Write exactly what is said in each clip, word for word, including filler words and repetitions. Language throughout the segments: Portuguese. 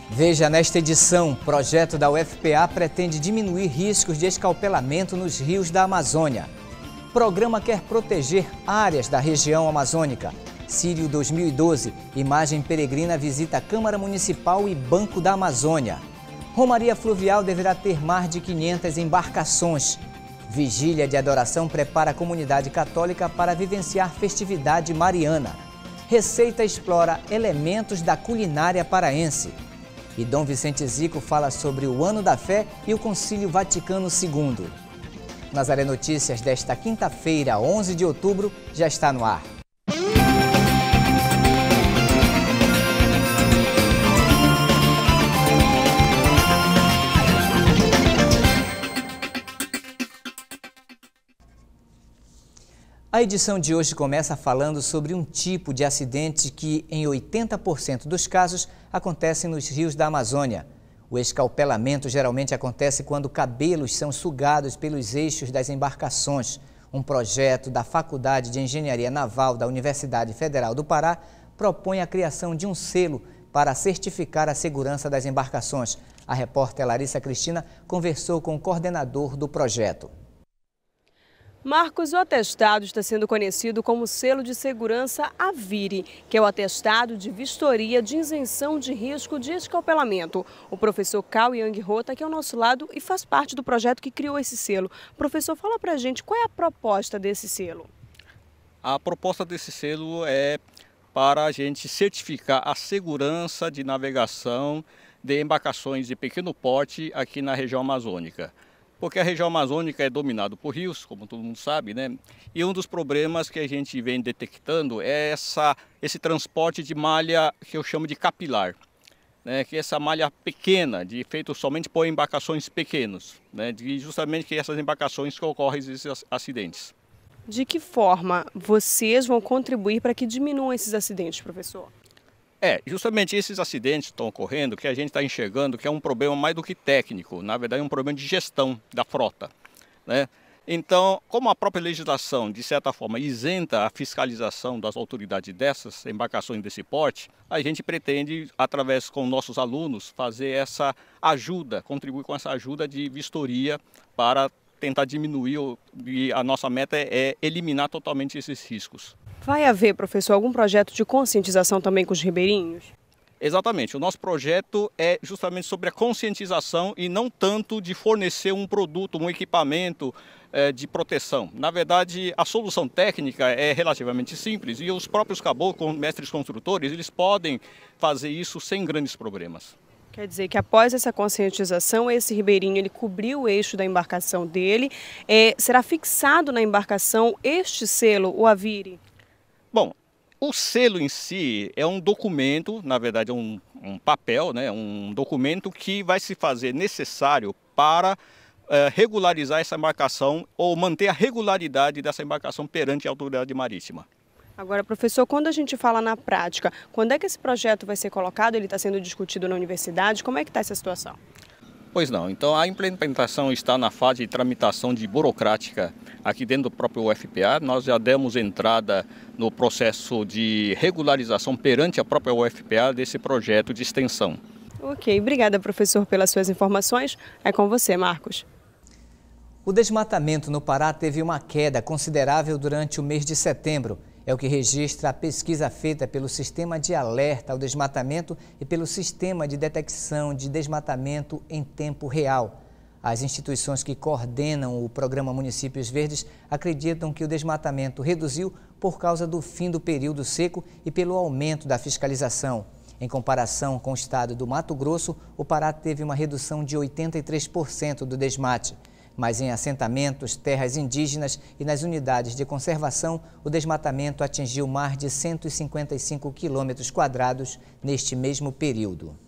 Veja nesta edição, o projeto da U F P A pretende diminuir riscos de escalpelamento nos rios da Amazônia. O programa quer proteger áreas da região amazônica. Sírio dois mil e doze, imagem peregrina visita a Câmara Municipal e Banco da Amazônia. Romaria Fluvial deverá ter mais de quinhentas embarcações. Vigília de adoração prepara a comunidade católica para vivenciar festividade mariana. Receita explora elementos da culinária paraense. E Dom Vicente Zico fala sobre o Ano da Fé e o Concílio Vaticano segundo. Nazaré Notícias desta quinta-feira, onze de outubro, já está no ar. A edição de hoje começa falando sobre um tipo de acidente que, em oitenta por cento dos casos, acontece nos rios da Amazônia. O escalpelamento geralmente acontece quando cabelos são sugados pelos eixos das embarcações. Um projeto da Faculdade de Engenharia Naval da Universidade Federal do Pará propõe a criação de um selo para certificar a segurança das embarcações. A repórter Larissa Cristina conversou com o coordenador do projeto. Marcos, o atestado está sendo conhecido como Selo de Segurança AVIRI, que é o atestado de vistoria de isenção de risco de escalpelamento. O professor Cao Yang Ho está aqui ao nosso lado e faz parte do projeto que criou esse selo. Professor, fala pra gente qual é a proposta desse selo. A proposta desse selo é para a gente certificar a segurança de navegação de embarcações de pequeno porte aqui na região amazônica. Porque a região amazônica é dominada por rios, como todo mundo sabe, né? E um dos problemas que a gente vem detectando é essa, esse transporte de malha que eu chamo de capilar, né? Que é essa malha pequena, de feito somente por embarcações pequenas, né? De justamente que essas embarcações que ocorrem esses acidentes. De que forma vocês vão contribuir para que diminuam esses acidentes, professor? É, justamente esses acidentes estão ocorrendo que a gente está enxergando que é um problema mais do que técnico, na verdade é um problema de gestão da frota, né? Então, como a própria legislação, de certa forma, isenta a fiscalização das autoridades dessas embarcações desse porte, a gente pretende, através com nossos alunos, fazer essa ajuda, contribuir com essa ajuda de vistoria para tentar diminuir, e a nossa meta é eliminar totalmente esses riscos. Vai haver, professor, algum projeto de conscientização também com os ribeirinhos? Exatamente. O nosso projeto é justamente sobre a conscientização e não tanto de fornecer um produto, um equipamento é, de proteção. Na verdade, a solução técnica é relativamente simples e os próprios caboclos, mestres construtores, eles podem fazer isso sem grandes problemas. Quer dizer que após essa conscientização, esse ribeirinho ele cobriu o eixo da embarcação dele, é, será fixado na embarcação este selo, o AVIRI? Bom, o selo em si é um documento, na verdade é um, um papel, né, um documento que vai se fazer necessário para é, regularizar essa embarcação ou manter a regularidade dessa embarcação perante a autoridade marítima. Agora, professor, quando a gente fala na prática, quando é que esse projeto vai ser colocado? Ele está sendo discutido na universidade, como é que está essa situação? Pois não, então a implementação está na fase de tramitação de burocrática aqui dentro do próprio U F P A. Nós já demos entrada no processo de regularização perante a própria U F P A desse projeto de extensão. Ok, obrigada, professor, pelas suas informações. É com você, Marcos. O desmatamento no Pará teve uma queda considerável durante o mês de setembro. É o que registra a pesquisa feita pelo Sistema de Alerta ao Desmatamento e pelo Sistema de Detecção de Desmatamento em Tempo Real. As instituições que coordenam o programa Municípios Verdes acreditam que o desmatamento reduziu por causa do fim do período seco e pelo aumento da fiscalização. Em comparação com o estado do Mato Grosso, o Pará teve uma redução de oitenta e três por cento do desmate. Mas em assentamentos, terras indígenas e nas unidades de conservação, o desmatamento atingiu mais de cento e cinquenta e cinco quilômetros quadrados neste mesmo período.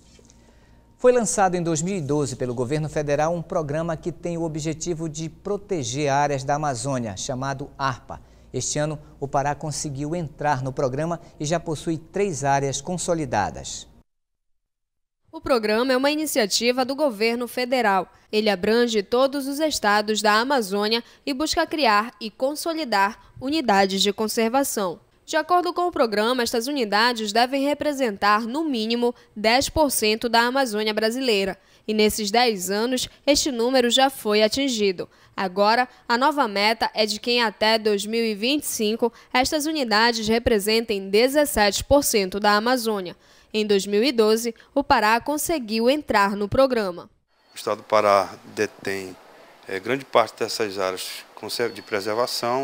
Foi lançado em dois mil e doze pelo governo federal um programa que tem o objetivo de proteger áreas da Amazônia, chamado ARPA. Este ano, o Pará conseguiu entrar no programa e já possui três áreas consolidadas. O programa é uma iniciativa do governo federal. Ele abrange todos os estados da Amazônia e busca criar e consolidar unidades de conservação. De acordo com o programa, estas unidades devem representar, no mínimo, dez por cento da Amazônia brasileira. E nesses dez anos, este número já foi atingido. Agora, a nova meta é de que até dois mil e vinte e cinco, estas unidades representem dezessete por cento da Amazônia. Em dois mil e doze, o Pará conseguiu entrar no programa. O estado do Pará detém é, grande parte dessas áreas de preservação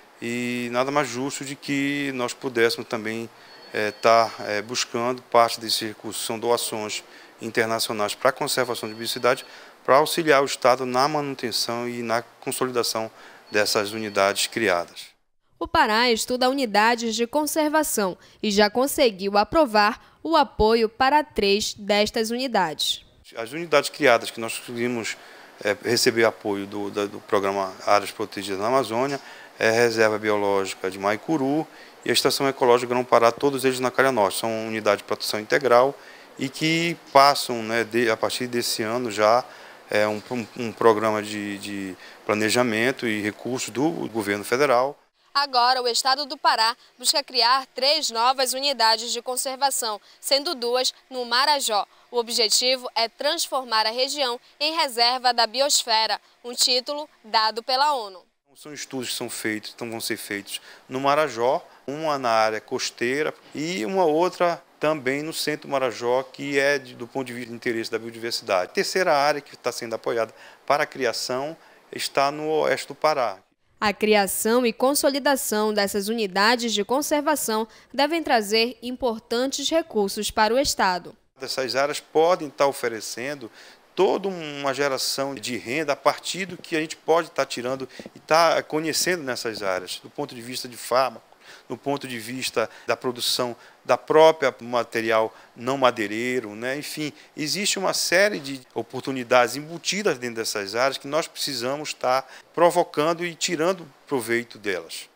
e nada mais justo de que nós pudéssemos também estar é, tá, é, buscando parte desses recursos, são doações internacionais para a conservação de biodiversidade, para auxiliar o Estado na manutenção e na consolidação dessas unidades criadas. O Pará estuda unidades de conservação e já conseguiu aprovar o apoio para três destas unidades. As unidades criadas que nós conseguimos é, receber apoio do, do, do programa Áreas Protegidas na Amazônia é a Reserva Biológica de Maicuru e a Estação Ecológica Grão-Pará, todos eles na Calha Norte. São unidades de proteção integral e que passam, né, de, a partir desse ano já é, um, um, um programa de, de planejamento e recursos do governo federal. Agora, o estado do Pará busca criar três novas unidades de conservação, sendo duas no Marajó. O objetivo é transformar a região em reserva da biosfera, um título dado pela ONU. São estudos que são feitos, então vão ser feitos no Marajó, uma na área costeira e uma outra também no centro do Marajó, que é do ponto de vista de interesse da biodiversidade. A terceira área que está sendo apoiada para a criação está no oeste do Pará. A criação e consolidação dessas unidades de conservação devem trazer importantes recursos para o Estado. Essas áreas podem estar oferecendo toda uma geração de renda a partir do que a gente pode estar tirando e estar conhecendo nessas áreas, do ponto de vista de fármaco, do ponto de vista da produção da própria material não madeireiro, né? Enfim, existe uma série de oportunidades embutidas dentro dessas áreas que nós precisamos estar provocando e tirando proveito delas.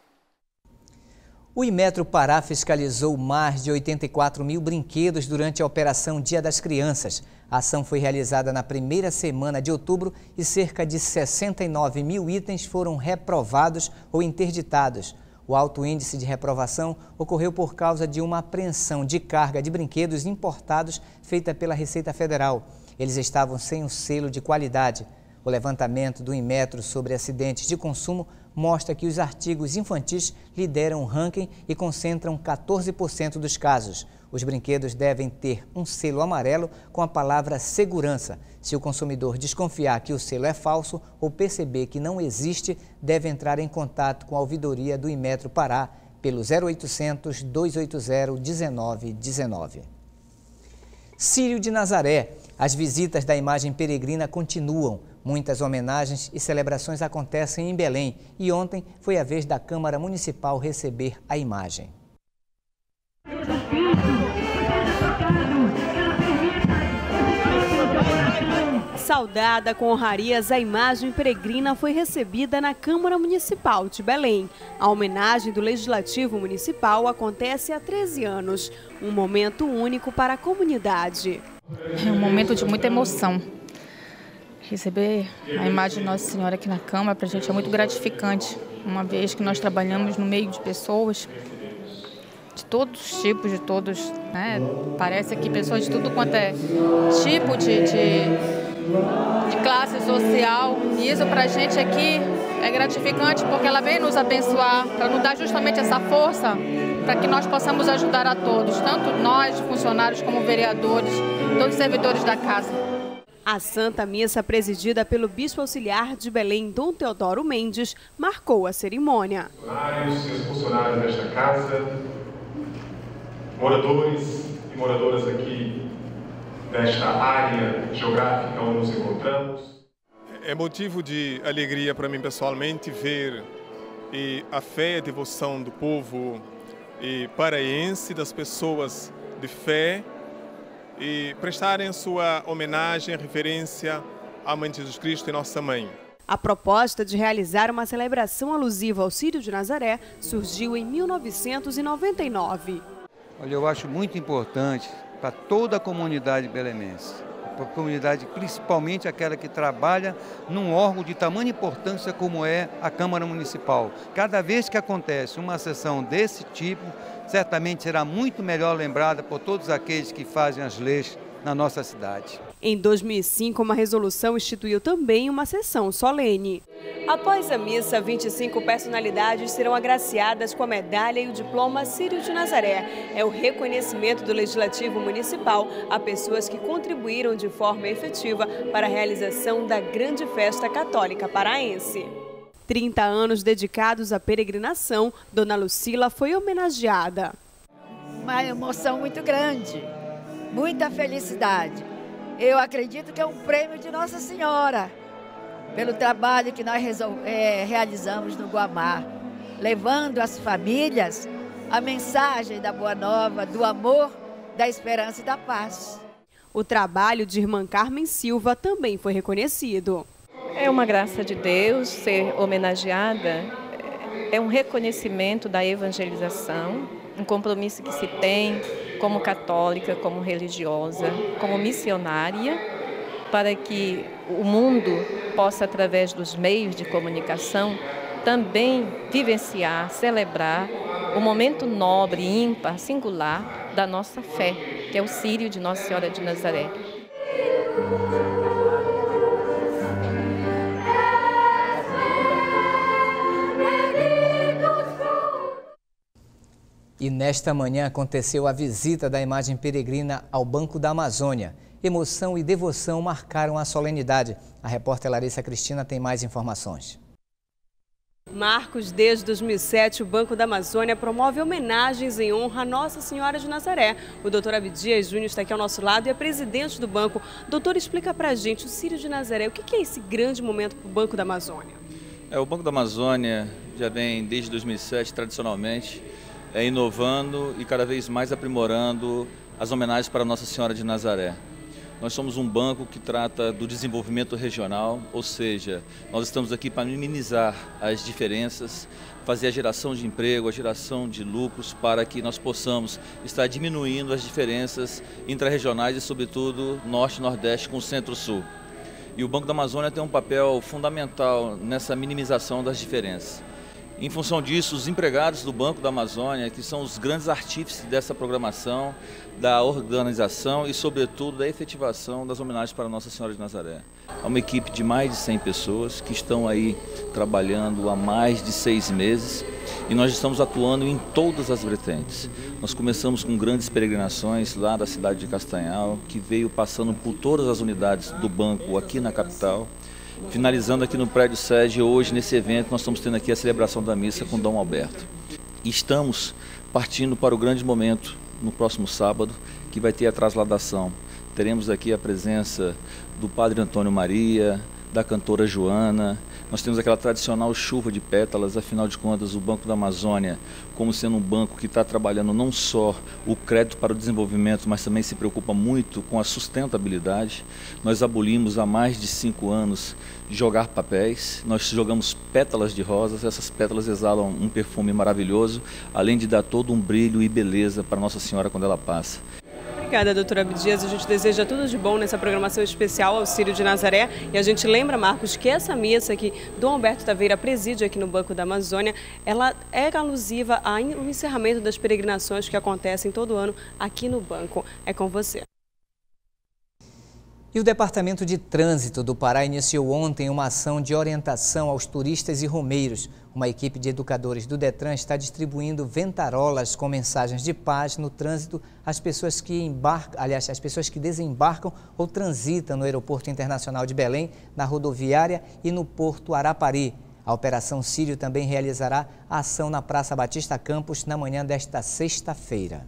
O Inmetro Pará fiscalizou mais de oitenta e quatro mil brinquedos durante a Operação Dia das Crianças. A ação foi realizada na primeira semana de outubro e cerca de sessenta e nove mil itens foram reprovados ou interditados. O alto índice de reprovação ocorreu por causa de uma apreensão de carga de brinquedos importados feita pela Receita Federal. Eles estavam sem o selo de qualidade. O levantamento do Inmetro sobre acidentes de consumo mostra que os artigos infantis lideram o ranking e concentram quatorze por cento dos casos. Os brinquedos devem ter um selo amarelo com a palavra segurança. Se o consumidor desconfiar que o selo é falso ou perceber que não existe, deve entrar em contato com a ouvidoria do Inmetro Pará pelo zero oitocentos, dois oito zero, um nove um nove. Círio de Nazaré. As visitas da imagem peregrina continuam. Muitas homenagens e celebrações acontecem em Belém e ontem foi a vez da Câmara Municipal receber a imagem. Saudada com honrarias, a imagem peregrina foi recebida na Câmara Municipal de Belém. A homenagem do Legislativo Municipal acontece há treze anos, um momento único para a comunidade. É um momento de muita emoção. Receber a imagem de Nossa Senhora aqui na Câmara para a gente é muito gratificante, uma vez que nós trabalhamos no meio de pessoas de todos os tipos, de todos, né? Parece aqui pessoas de tudo quanto é tipo de, de, de classe social, e isso para a gente aqui é gratificante porque ela vem nos abençoar, para nos dar justamente essa força para que nós possamos ajudar a todos, tanto nós, funcionários, como vereadores, todos os servidores da casa. A Santa Missa, presidida pelo Bispo Auxiliar de Belém, Dom Teodoro Mendes, marcou a cerimônia. Funcionários e os funcionários desta casa, moradores e moradoras aqui desta área geográfica onde nos encontramos. É motivo de alegria para mim pessoalmente ver e a fé e a devoção do povo e paraense, das pessoas de fé, e prestarem sua homenagem, referência à Mãe de Jesus Cristo e Nossa Mãe. A proposta de realizar uma celebração alusiva ao Círio de Nazaré surgiu em mil novecentos e noventa e nove. Olha, eu acho muito importante para toda a comunidade belemense, para a comunidade, principalmente aquela que trabalha num órgão de tamanha importância como é a Câmara Municipal. Cada vez que acontece uma sessão desse tipo, certamente será muito melhor lembrada por todos aqueles que fazem as leis na nossa cidade. Em dois mil e cinco, uma resolução instituiu também uma sessão solene. Após a missa, vinte e cinco personalidades serão agraciadas com a medalha e o diploma Círio de Nazaré. É o reconhecimento do Legislativo Municipal a pessoas que contribuíram de forma efetiva para a realização da grande festa católica paraense. trinta anos dedicados à peregrinação, Dona Lucila foi homenageada. Uma emoção muito grande, muita felicidade. Eu acredito que é um prêmio de Nossa Senhora, pelo trabalho que nós é, realizamos no Guamá, levando às famílias a mensagem da Boa Nova, do amor, da esperança e da paz. O trabalho de irmã Carmen Silva também foi reconhecido. É uma graça de Deus ser homenageada, é um reconhecimento da evangelização, um compromisso que se tem como católica, como religiosa, como missionária, para que o mundo possa, através dos meios de comunicação, também vivenciar, celebrar o momento nobre, ímpar, singular da nossa fé, que é o Círio de Nossa Senhora de Nazaré. E nesta manhã aconteceu a visita da imagem peregrina ao Banco da Amazônia. Emoção e devoção marcaram a solenidade. A repórter Larissa Cristina tem mais informações. Marcos, desde dois mil e sete, o Banco da Amazônia promove homenagens em honra a Nossa Senhora de Nazaré. O doutor Abdias Júnior está aqui ao nosso lado e é presidente do banco. Doutor, explica pra gente, o Círio de Nazaré, o que é esse grande momento para o Banco da Amazônia? É, o Banco da Amazônia já vem desde dois mil e sete, tradicionalmente, é, inovando e cada vez mais aprimorando as homenagens para Nossa Senhora de Nazaré. Nós somos um banco que trata do desenvolvimento regional, ou seja, nós estamos aqui para minimizar as diferenças, fazer a geração de emprego, a geração de lucros, para que nós possamos estar diminuindo as diferenças intra-regionais e, sobretudo, norte e nordeste com o centro-sul. E o Banco da Amazônia tem um papel fundamental nessa minimização das diferenças. Em função disso, os empregados do Banco da Amazônia, que são os grandes artífices dessa programação, da organização e, sobretudo, da efetivação das homenagens para Nossa Senhora de Nazaré. É uma equipe de mais de cem pessoas que estão aí trabalhando há mais de seis meses e nós estamos atuando em todas as vertentes. Nós começamos com grandes peregrinações lá da cidade de Castanhal, que veio passando por todas as unidades do banco aqui na capital. Finalizando aqui no prédio sede, hoje nesse evento nós estamos tendo aqui a celebração da missa com Dom Alberto. E estamos partindo para o grande momento no próximo sábado, que vai ter a trasladação. Teremos aqui a presença do Padre Antônio Maria, da cantora Joana. Nós temos aquela tradicional chuva de pétalas, afinal de contas o Banco da Amazônia, como sendo um banco que está trabalhando não só o crédito para o desenvolvimento, mas também se preocupa muito com a sustentabilidade. Nós abolimos há mais de cinco anos jogar papéis, nós jogamos pétalas de rosas, essas pétalas exalam um perfume maravilhoso, além de dar todo um brilho e beleza para Nossa Senhora quando ela passa. Obrigada, doutora Abdias. A gente deseja tudo de bom nessa programação especial ao Círio de Nazaré. E a gente lembra, Marcos, que essa missa que Dom Alberto Taveira preside aqui no Banco da Amazônia, ela é alusiva ao encerramento das peregrinações que acontecem todo ano aqui no banco. É com você. E o Departamento de Trânsito do Pará iniciou ontem uma ação de orientação aos turistas e romeiros. Uma equipe de educadores do Detran está distribuindo ventarolas com mensagens de paz no trânsito às pessoas que embarcam, aliás, às pessoas que desembarcam ou transitam no Aeroporto Internacional de Belém, na rodoviária e no Porto Arapari. A Operação Círio também realizará a ação na Praça Batista Campos na manhã desta sexta-feira.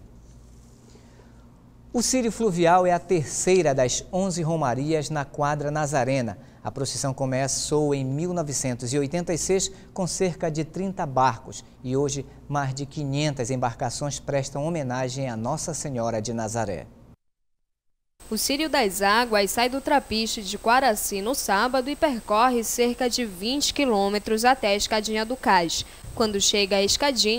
O Círio Fluvial é a terceira das onze romarias na quadra Nazarena. A procissão começou em mil novecentos e oitenta e seis com cerca de trinta barcos e hoje mais de quinhentas embarcações prestam homenagem a Nossa Senhora de Nazaré. O Círio das Águas sai do Trapiche de Quaraci no sábado e percorre cerca de vinte quilômetros até a Escadinha do Cais. Quando chega à Escadinha,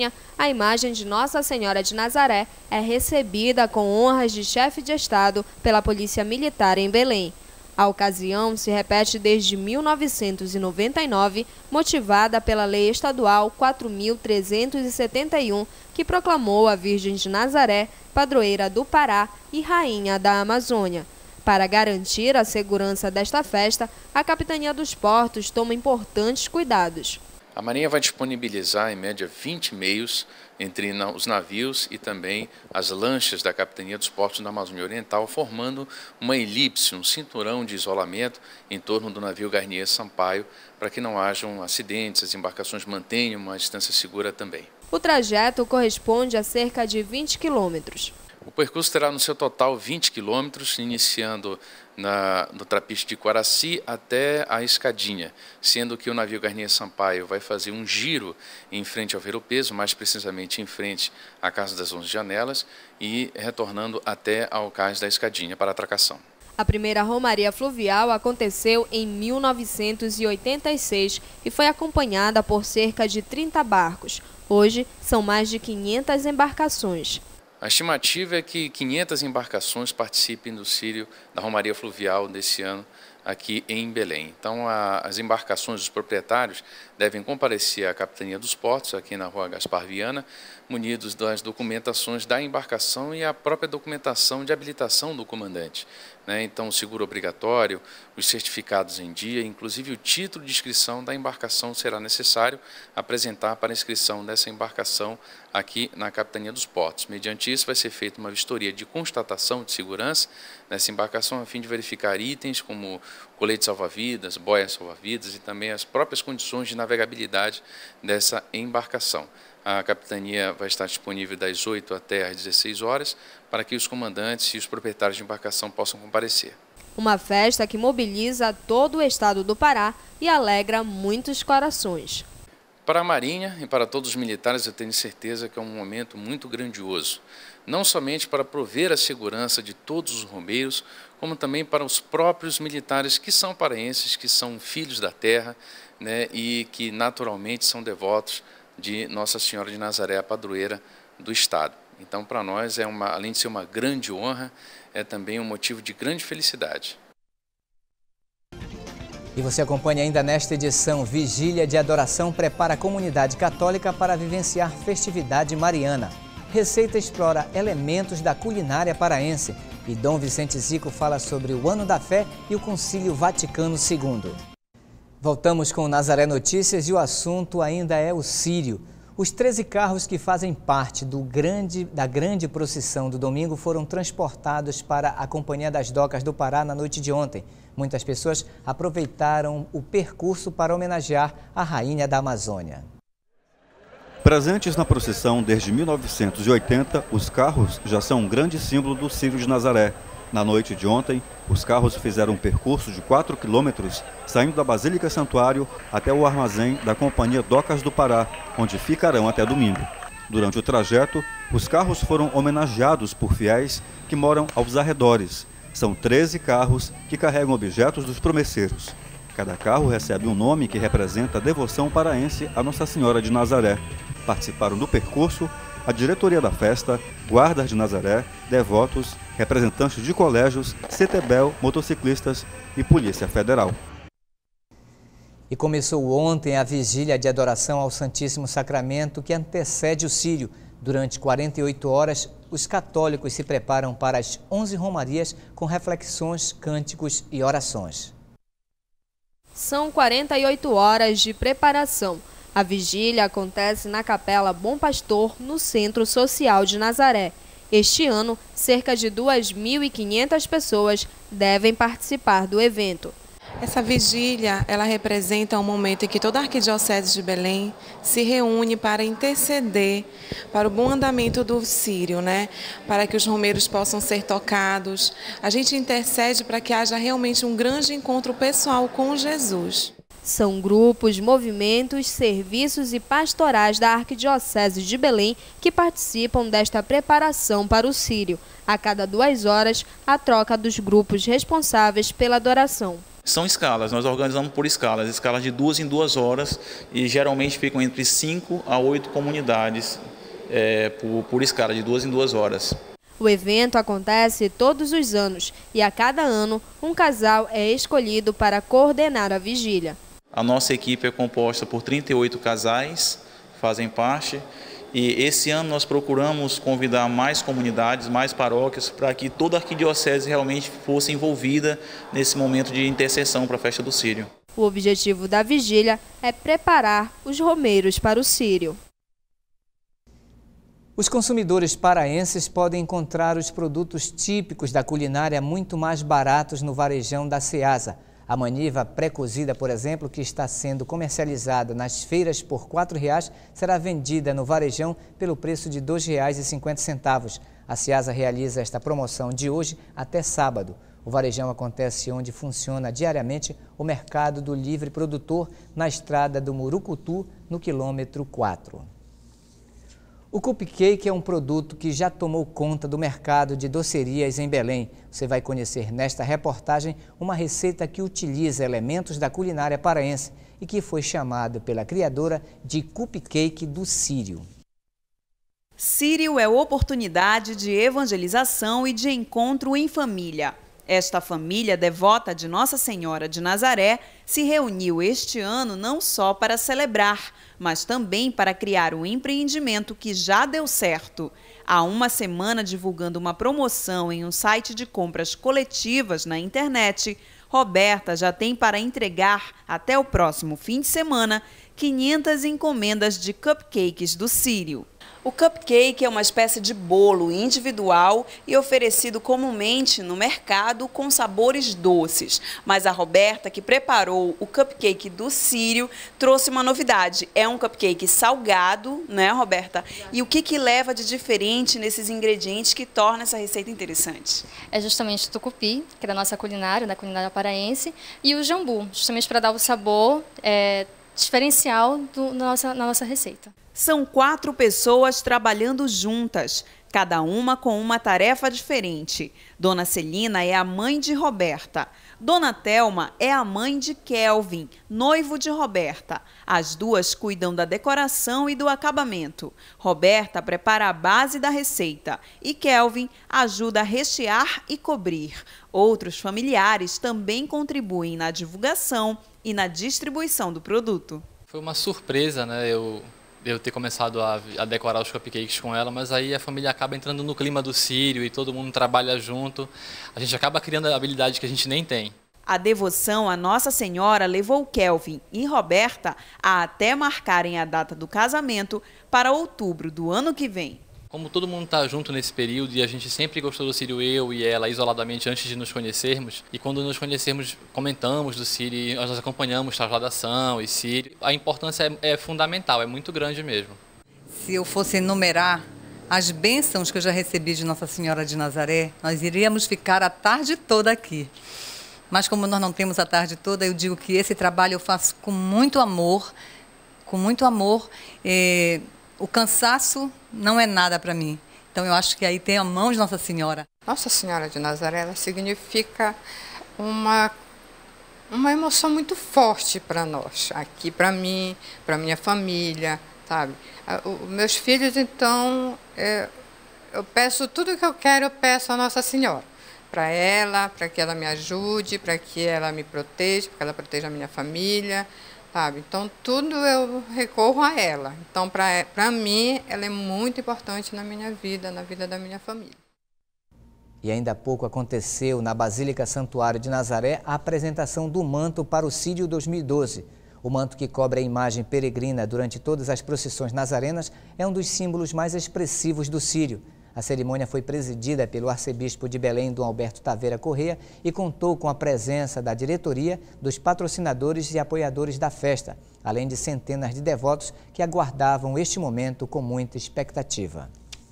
a imagem de Nossa Senhora de Nazaré é recebida com honras de chefe de Estado pela Polícia Militar em Belém. A ocasião se repete desde mil novecentos e noventa e nove, motivada pela Lei Estadual quatro mil trezentos e setenta e um, que proclamou a Virgem de Nazaré padroeira do Pará e rainha da Amazônia. Para garantir a segurança desta festa, a Capitania dos Portos toma importantes cuidados. A Marinha vai disponibilizar, em média, vinte meios entre os navios e também as lanchas da Capitania dos Portos da Amazônia Oriental, formando uma elipse, um cinturão de isolamento em torno do navio Garnier Sampaio, para que não hajam acidentes, as embarcações mantenham uma distância segura também. O trajeto corresponde a cerca de vinte quilômetros. O percurso terá no seu total vinte quilômetros, iniciando na, no Trapiche de Quaraci até a Escadinha, sendo que o navio Garnier Sampaio vai fazer um giro em frente ao Ver-o-Peso, mais precisamente em frente à Casa das Onze Janelas, e retornando até ao Cais da Escadinha para atracação. A primeira romaria fluvial aconteceu em mil novecentos e oitenta e seis e foi acompanhada por cerca de trinta barcos. Hoje, são mais de quinhentas embarcações. A estimativa é que quinhentas embarcações participem do Círio da Romaria Fluvial desse ano aqui em Belém. Então, a, as embarcações dos proprietários devem comparecer à Capitania dos Portos, aqui na Rua Gaspar Viana, munidos das documentações da embarcação e a própria documentação de habilitação do comandante, né? Então, o seguro obrigatório, os certificados em dia, inclusive o título de inscrição da embarcação será necessário apresentar para a inscrição dessa embarcação aqui na Capitania dos Portos. Mediante isso, vai ser feita uma vistoria de constatação de segurança nessa embarcação, a fim de verificar itens como colete salva-vidas, boia salva-vidas e também as próprias condições de navegabilidade dessa embarcação. A capitania vai estar disponível das oito até às dezesseis horas para que os comandantes e os proprietários de embarcação possam comparecer. Uma festa que mobiliza todo o estado do Pará e alegra muitos corações. Para a Marinha e para todos os militares, eu tenho certeza que é um momento muito grandioso, não somente para prover a segurança de todos os romeiros, como também para os próprios militares que são paraenses, que são filhos da terra, né, e que naturalmente são devotos de Nossa Senhora de Nazaré, a padroeira do Estado. Então, para nós, é uma, além de ser uma grande honra, é também um motivo de grande felicidade. E você acompanha ainda nesta edição, Vigília de Adoração prepara a comunidade católica para vivenciar festividade mariana. Receita explora elementos da culinária paraense. E Dom Vicente Zico fala sobre o Ano da Fé e o Concílio Vaticano segundo. Voltamos com o Nazaré Notícias e o assunto ainda é o Círio. Os treze carros que fazem parte do grande, da grande procissão do domingo foram transportados para a Companhia das Docas do Pará na noite de ontem. Muitas pessoas aproveitaram o percurso para homenagear a Rainha da Amazônia. Presentes na procissão desde mil novecentos e oitenta, os carros já são um grande símbolo do Círio de Nazaré. Na noite de ontem, os carros fizeram um percurso de quatro quilômetros, saindo da Basílica Santuário até o armazém da Companhia Docas do Pará, onde ficarão até domingo. Durante o trajeto, os carros foram homenageados por fiéis que moram aos arredores. São treze carros que carregam objetos dos promesseiros. Cada carro recebe um nome que representa a devoção paraense a Nossa Senhora de Nazaré. Participaram do percurso a diretoria da festa, guardas de Nazaré, devotos, representantes de colégios, CETEBEL, motociclistas e Polícia Federal. E começou ontem a vigília de adoração ao Santíssimo Sacramento que antecede o Círio. Durante quarenta e oito horas, os católicos se preparam para as onze romarias com reflexões, cânticos e orações. São quarenta e oito horas de preparação. A vigília acontece na Capela Bom Pastor, no Centro Social de Nazaré. Este ano, cerca de duas mil e quinhentas pessoas devem participar do evento. Essa vigília, ela representa um momento em que toda a Arquidiocese de Belém se reúne para interceder para o bom andamento do Círio, né? Para que os romeiros possam ser tocados. A gente intercede para que haja realmente um grande encontro pessoal com Jesus. São grupos, movimentos, serviços e pastorais da Arquidiocese de Belém que participam desta preparação para o Círio. A cada duas horas, a troca dos grupos responsáveis pela adoração. São escalas, nós organizamos por escalas, escalas de duas em duas horas e geralmente ficam entre cinco a oito comunidades é, por, por escala, de duas em duas horas. O evento acontece todos os anos e a cada ano um casal é escolhido para coordenar a vigília. A nossa equipe é composta por trinta e oito casais, fazem parte, e esse ano nós procuramos convidar mais comunidades, mais paróquias, para que toda a arquidiocese realmente fosse envolvida nesse momento de intercessão para a festa do Círio. O objetivo da vigília é preparar os romeiros para o Círio. Os consumidores paraenses podem encontrar os produtos típicos da culinária muito mais baratos no varejão da Ceasa. A maniva pré-cozida, por exemplo, que está sendo comercializada nas feiras por quatro reais, será vendida no varejão pelo preço de dois reais e cinquenta centavos. A Ceasa realiza esta promoção de hoje até sábado. O varejão acontece onde funciona diariamente o mercado do livre produtor, na estrada do Murucutu, no quilômetro quatro. O cupcake é um produto que já tomou conta do mercado de docerias em Belém. Você vai conhecer nesta reportagem uma receita que utiliza elementos da culinária paraense e que foi chamada pela criadora de cupcake do Círio. Círio é oportunidade de evangelização e de encontro em família. Esta família devota de Nossa Senhora de Nazaré se reuniu este ano não só para celebrar, mas também para criar um empreendimento que já deu certo. Há uma semana, divulgando uma promoção em um site de compras coletivas na internet, Roberta já tem para entregar, até o próximo fim de semana, quinhentas encomendas de cupcakes do Círio. O cupcake é uma espécie de bolo individual e oferecido comumente no mercado com sabores doces. Mas a Roberta, que preparou o cupcake do Círio, trouxe uma novidade. É um cupcake salgado, né, Roberta? E o que que leva de diferente nesses ingredientes que torna essa receita interessante? É justamente o tucupi, que é da nossa culinária, da culinária paraense, e o jambu, justamente para dar o sabor é, diferencial do, na, nossa, na nossa receita. São quatro pessoas trabalhando juntas, cada uma com uma tarefa diferente. Dona Celina é a mãe de Roberta. Dona Thelma é a mãe de Kelvin, noivo de Roberta. As duas cuidam da decoração e do acabamento. Roberta prepara a base da receita e Kelvin ajuda a rechear e cobrir. Outros familiares também contribuem na divulgação e na distribuição do produto. Foi uma surpresa, né? Eu... eu ter começado a, a decorar os cupcakes com ela, mas aí a família acaba entrando no clima do Círio e todo mundo trabalha junto. A gente acaba criando habilidades que a gente nem tem. A devoção à Nossa Senhora levou Kelvin e Roberta a até marcarem a data do casamento para outubro do ano que vem. Como todo mundo está junto nesse período e a gente sempre gostou do Círio, eu e ela, isoladamente antes de nos conhecermos, e quando nos conhecermos comentamos do Círio, nós acompanhamos trasladação e Círio, a importância é, é fundamental, é muito grande mesmo. Se eu fosse enumerar as bênçãos que eu já recebi de Nossa Senhora de Nazaré, nós iríamos ficar a tarde toda aqui. Mas como nós não temos a tarde toda, eu digo que esse trabalho eu faço com muito amor, com muito amor. Eh, o cansaço não é nada para mim. Então eu acho que aí tem a mão de Nossa Senhora. Nossa Senhora de Nazaré, ela significa uma, uma emoção muito forte para nós. Aqui para mim, para minha família, sabe? Os meus filhos, então, é, eu peço tudo que eu quero, eu peço a Nossa Senhora. Para ela, para que ela me ajude, para que ela me proteja, para que ela proteja a minha família. Sabe? Então, tudo eu recorro a ela. Então, para mim, ela é muito importante na minha vida, na vida da minha família. E ainda há pouco aconteceu na Basílica Santuário de Nazaré a apresentação do manto para o Círio dois mil e doze. O manto, que cobre a imagem peregrina durante todas as procissões nazarenas, é um dos símbolos mais expressivos do Círio. A cerimônia foi presidida pelo arcebispo de Belém, Dom Alberto Taveira Corrêa, e contou com a presença da diretoria, dos patrocinadores e apoiadores da festa, além de centenas de devotos que aguardavam este momento com muita expectativa.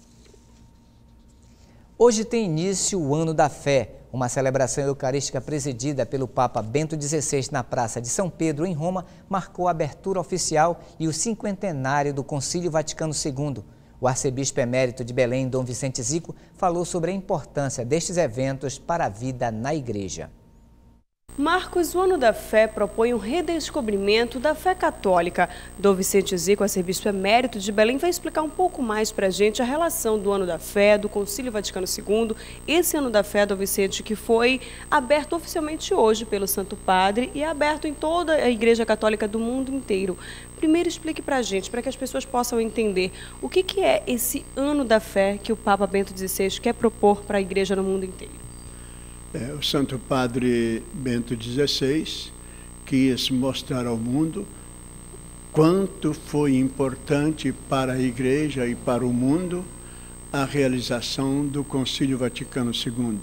Hoje tem início o Ano da Fé, uma celebração eucarística presidida pelo Papa Bento dezesseis na Praça de São Pedro, em Roma, marcou a abertura oficial e o cinquentenário do Concílio Vaticano segundo. O arcebispo emérito de Belém, Dom Vicente Zico, falou sobre a importância destes eventos para a vida na igreja. Marcos, o Ano da Fé propõe um redescobrimento da fé católica. Dom Vicente Zico, arcebispo emérito de Belém, vai explicar um pouco mais para a gente a relação do Ano da Fé, do Concílio Vaticano segundo, esse Ano da Fé, Dom Vicente, que foi aberto oficialmente hoje pelo Santo Padre e é aberto em toda a Igreja Católica do mundo inteiro. Primeiro, explique para a gente, para que as pessoas possam entender o que, que é esse Ano da Fé que o Papa Bento dezesseis quer propor para a Igreja no mundo inteiro. É, o Santo Padre Bento dezesseis quis mostrar ao mundo quanto foi importante para a Igreja e para o mundo a realização do Concílio Vaticano segundo.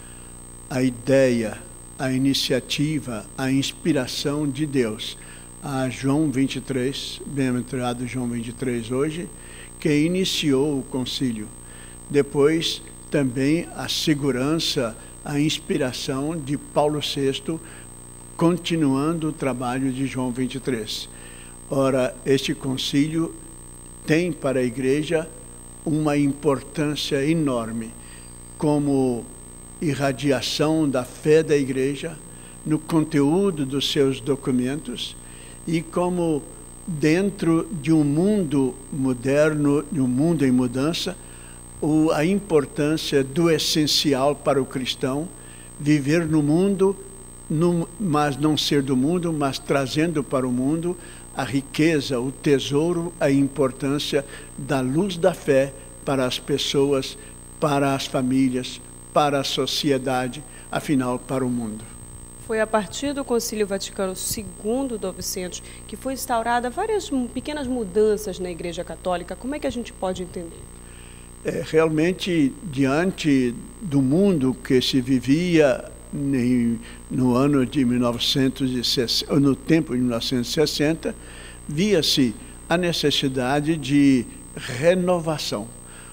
A ideia, a iniciativa, a inspiração de Deus a João vinte e três, bem-aventurado João vinte e três hoje, que iniciou o concílio. Depois também a segurança, a inspiração de Paulo sexto, continuando o trabalho de João vinte e três. Ora, este concílio tem para a Igreja uma importância enorme, como irradiação da fé da Igreja, no conteúdo dos seus documentos, e como dentro de um mundo moderno, de um mundo em mudança, O, a importância do essencial para o cristão, viver no mundo, no, mas não ser do mundo, mas trazendo para o mundo a riqueza, o tesouro, a importância da luz da fé para as pessoas, para as famílias, para a sociedade, afinal, para o mundo. Foi a partir do Concílio Vaticano segundo, Dom Vicente, que foi instaurada várias pequenas mudanças na Igreja Católica. Como é que a gente pode entender? É, realmente, diante do mundo que se vivia em, no ano de mil novecentos e sessenta, no tempo de mil novecentos e sessenta, via-se a necessidade de renovação.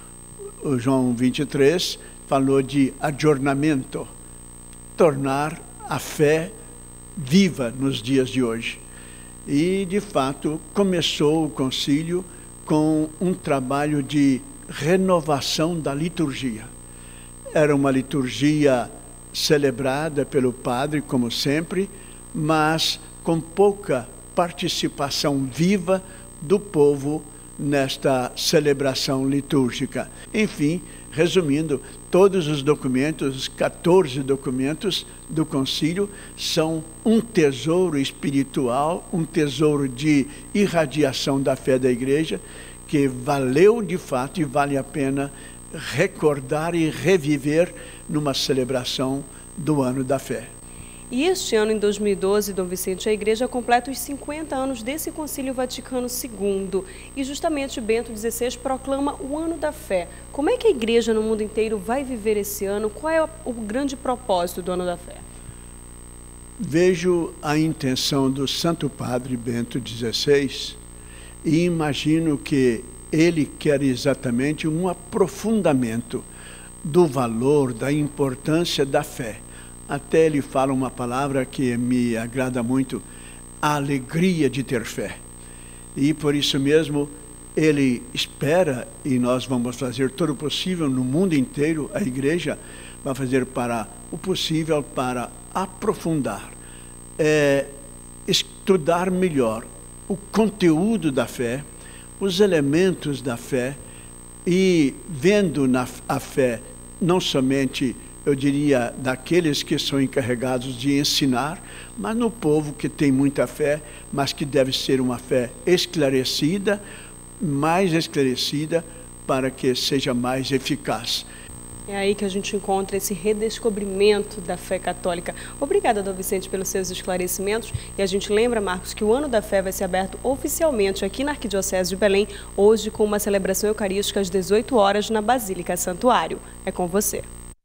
O João vinte e três falou de adornamento, tornar a fé viva nos dias de hoje. E, de fato, começou o concílio com um trabalho de renovação da liturgia. Era uma liturgia celebrada pelo padre, como sempre, mas com pouca participação viva do povo nesta celebração litúrgica. Enfim, resumindo, todos os documentos, os quatorze documentos do concílio, são um tesouro espiritual, um tesouro de irradiação da fé da Igreja, que valeu de fato e vale a pena recordar e reviver numa celebração do Ano da Fé. E este ano, em dois mil e doze, Dom Vicente, a Igreja completa os cinquenta anos desse Concílio Vaticano segundo. E justamente Bento dezesseis proclama o Ano da Fé. Como é que a Igreja no mundo inteiro vai viver esse ano? Qual é o grande propósito do Ano da Fé? Vejo a intenção do Santo Padre Bento dezesseis e imagino que ele quer exatamente um aprofundamento do valor, da importância da fé. Até ele fala uma palavra que me agrada muito, a alegria de ter fé. E por isso mesmo ele espera, e nós vamos fazer todo o possível no mundo inteiro, a Igreja vai fazer para o possível para aprofundar, é, estudar melhor o conteúdo da fé, os elementos da fé, e vendo na a fé não somente, eu diria, daqueles que são encarregados de ensinar, mas no povo que tem muita fé, mas que deve ser uma fé esclarecida, mais esclarecida, para que seja mais eficaz. É aí que a gente encontra esse redescobrimento da fé católica. Obrigada, Dom Vicente, pelos seus esclarecimentos. E a gente lembra, Marcos, que o Ano da Fé vai ser aberto oficialmente aqui na Arquidiocese de Belém, hoje com uma celebração eucarística às dezoito horas na Basílica Santuário. É com você.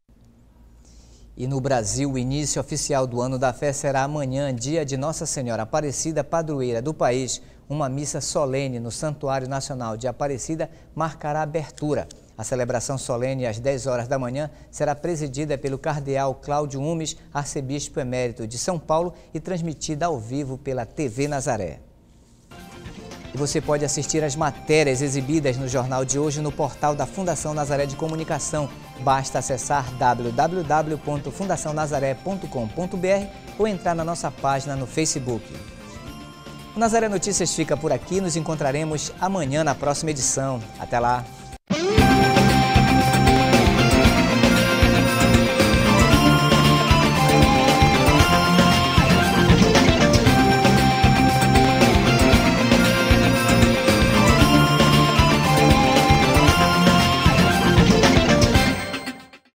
E no Brasil, o início oficial do Ano da Fé será amanhã, dia de Nossa Senhora Aparecida, padroeira do país. Uma missa solene no Santuário Nacional de Aparecida marcará a abertura. A celebração solene, às dez horas da manhã, será presidida pelo cardeal Cláudio Umes, arcebispo emérito de São Paulo, e transmitida ao vivo pela T V Nazaré. E você pode assistir às matérias exibidas no jornal de hoje no portal da Fundação Nazaré de Comunicação. Basta acessar w w w ponto fundação nazaré ponto com ponto b r ou entrar na nossa página no Facebook. O Nazaré Notícias fica por aqui, nos encontraremos amanhã na próxima edição. Até lá!